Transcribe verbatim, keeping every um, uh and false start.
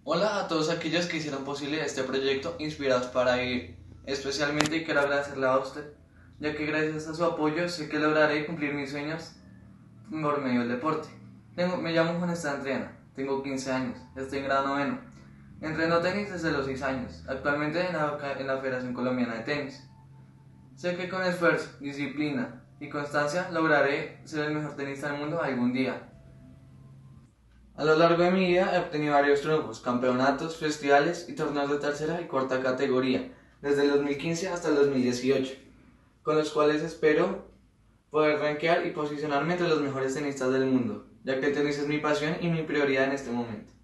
Hola a todos aquellos que hicieron posible este proyecto Inspirados para Vivir. Especialmente quiero agradecerle a usted, ya que gracias a su apoyo sé que lograré cumplir mis sueños por medio del deporte. Tengo, me llamo Juan Esteban Triana, tengo quince años, estoy en grado noveno. Entreno tenis desde los seis años, actualmente en la, en la Federación Colombiana de Tenis. Sé que con esfuerzo, disciplina y constancia lograré ser el mejor tenista del mundo algún día. A lo largo de mi vida he obtenido varios triunfos, campeonatos, festivales y torneos de tercera y cuarta categoría, desde el dos mil quince hasta el dos mil dieciocho, con los cuales espero poder rankear y posicionarme entre los mejores tenistas del mundo, ya que el tenis es mi pasión y mi prioridad en este momento.